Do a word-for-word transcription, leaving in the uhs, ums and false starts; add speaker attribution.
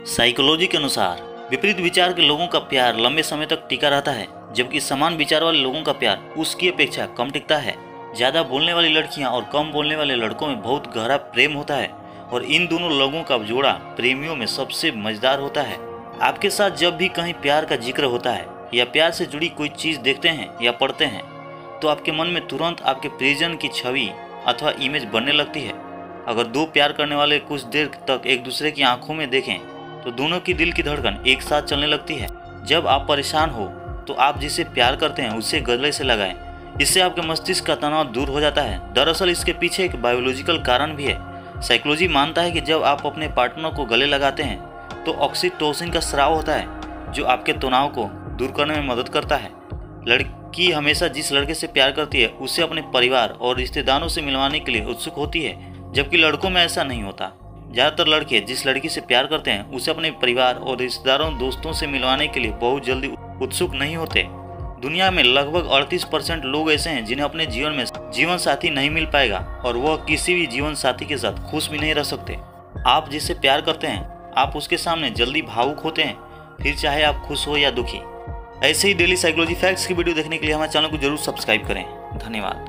Speaker 1: Psychology के अनुसार विपरीत विचार के लोगों का प्यार लंबे समय तक टिका रहता है, जबकि समान विचार वाले लोगों का प्यार उसकी अपेक्षा कम टिकता है। ज्यादा बोलने वाली लड़कियां और कम बोलने वाले लड़कों में बहुत गहरा प्रेम होता है और इन दोनों लोगों का जोड़ा प्रेमियों में सबसे मजेदार होता है। आपके साथ जब भी कहीं प्यार का जिक्र होता है या प्यार से जुड़ी कोई चीज देखते हैं या पढ़ते हैं तो आपके मन में तुरंत आपके प्रियजन की छवि अथवा इमेज बनने लगती है। अगर दो प्यार करने वाले कुछ देर तक एक दूसरे की आंखों में देखें तो दोनों की दिल की धड़कन एक साथ चलने लगती है। जब आप परेशान हो तो आप जिसे प्यार करते हैं उसे गले से लगाएं, इससे आपके मस्तिष्क का तनाव दूर हो जाता है। दरअसल इसके पीछे एक बायोलॉजिकल कारण भी है। साइकोलॉजी मानता है कि जब आप अपने पार्टनर को गले लगाते हैं तो ऑक्सीटोसिन का स्राव होता है जो आपके तनाव को दूर करने में मदद करता है। लड़की हमेशा जिस लड़के से प्यार करती है उसे अपने परिवार और रिश्तेदारों से मिलवाने के लिए उत्सुक होती है, जबकि लड़कों में ऐसा नहीं होता। ज़्यादातर लड़के जिस लड़की से प्यार करते हैं उसे अपने परिवार और रिश्तेदारों दोस्तों से मिलवाने के लिए बहुत जल्दी उत्सुक नहीं होते। दुनिया में लगभग अड़तीस परसेंट लोग ऐसे हैं जिन्हें अपने जीवन में जीवन साथी नहीं मिल पाएगा और वह किसी भी जीवन साथी के साथ खुश भी नहीं रह सकते। आप जिससे प्यार करते हैं आप उसके सामने जल्दी भावुक होते हैं, फिर चाहे आप खुश हो या दुखी। ऐसे ही डेली साइकोलॉजी फैक्ट्स की वीडियो देखने के लिए हमारे चैनल को जरूर सब्सक्राइब करें। धन्यवाद।